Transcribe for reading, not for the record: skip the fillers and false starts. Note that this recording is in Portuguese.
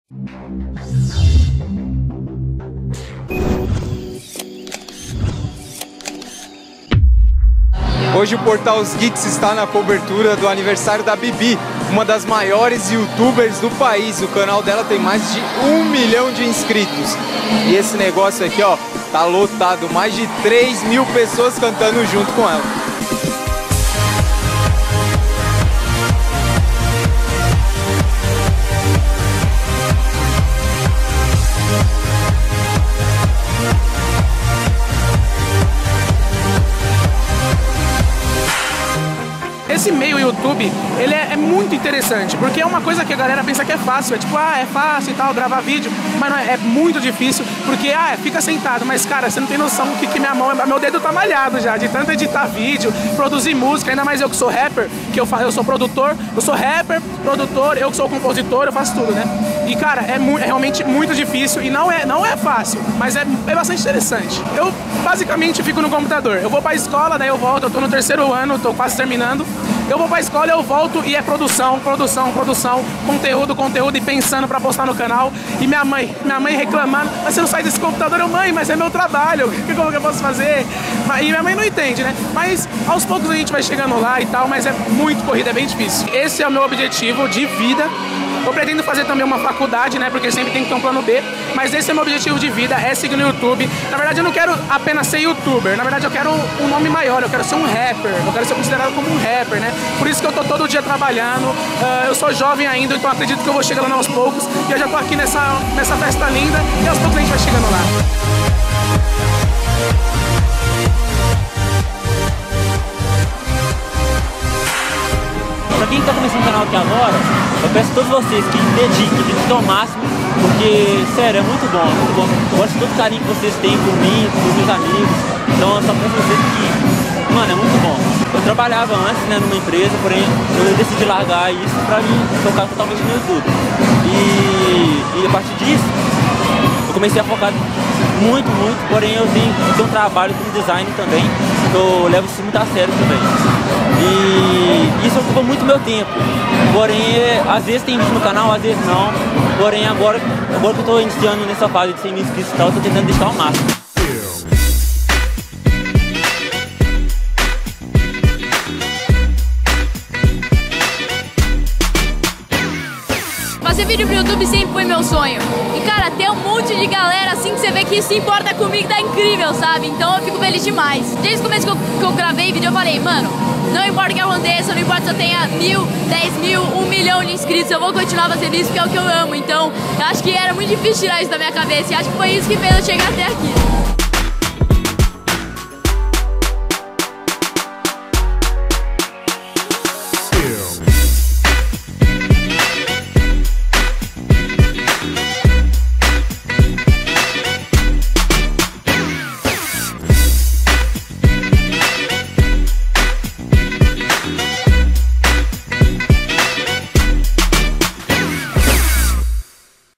Hoje o Portal Os Geeks está na cobertura do aniversário da Bibi, uma das maiores youtubers do país. O canal dela tem mais de 1 milhão de inscritos. E esse negócio aqui, ó, tá lotado, mais de 3.000 pessoas cantando junto com ela. Esse meio YouTube, ele é muito interessante, porque é uma coisa que a galera pensa que é fácil, é tipo, é fácil e tal, gravar vídeo, mas não é muito difícil, porque, fica sentado, mas cara, você não tem noção do que meu dedo tá malhado já, de tanto editar vídeo, produzir música, ainda mais eu que sou rapper, que eu sou produtor, eu sou rapper, produtor, eu que sou compositor, eu faço tudo, né? E cara, é realmente muito difícil e não é fácil, mas é bastante interessante. Eu basicamente fico no computador, eu vou pra escola, daí eu volto, eu tô no 3º ano, tô quase terminando. Eu vou pra escola, eu volto e é produção, conteúdo e pensando pra postar no canal. E minha mãe reclamando, mas você não sai desse computador? Eu, mãe, mas é meu trabalho, como que eu posso fazer? E minha mãe não entende, né? Mas aos poucos a gente vai chegando lá e tal, mas é muito corrida, é bem difícil. Esse é o meu objetivo de vida. Eu pretendo fazer também uma faculdade, né? Porque sempre tem que ter um plano B. Mas esse é o meu objetivo de vida, é seguir no YouTube. Na verdade, eu não quero apenas ser youtuber. Na verdade, eu quero um nome maior. Eu quero ser um rapper. Eu quero ser considerado como um rapper, né? Por isso que eu tô todo dia trabalhando. Eu sou jovem ainda, então acredito que eu vou chegando aos poucos. E eu já tô aqui nessa festa linda. E aos poucos a gente vai chegando lá. Pra quem tá começando o canal aqui agora, eu peço a todos vocês que dediquem ao máximo, porque, sério, é muito bom. Eu gosto de todo o carinho que vocês têm por mim, por meus amigos, então eu só peço a vocês que, mano, é muito bom. Eu trabalhava antes, né, numa empresa, porém eu decidi largar isso pra mim focar totalmente no YouTube. E a partir disso, eu comecei a focar muito, porém eu tenho um trabalho com design também, que eu levo isso muito a sério também. E isso ocupa muito meu tempo, porém às vezes tem vídeo no canal, às vezes não, porém agora que eu estou iniciando nessa fase de 100 mil inscritos e tal, eu estou tentando deixar ao máximo. Fazer vídeo pro YouTube sempre foi meu sonho. E cara, ter um monte de galera assim que você vê que se importa comigo tá incrível, sabe? Então eu fico feliz demais. Desde o começo que eu gravei vídeo eu falei, mano, não importa o que aconteça, não importa se eu tenha 1.000, 10.000, 1 milhão de inscritos, eu vou continuar fazendo isso porque é o que eu amo. Então eu acho que era muito difícil tirar isso da minha cabeça e acho que foi isso que fez eu chegar até aqui.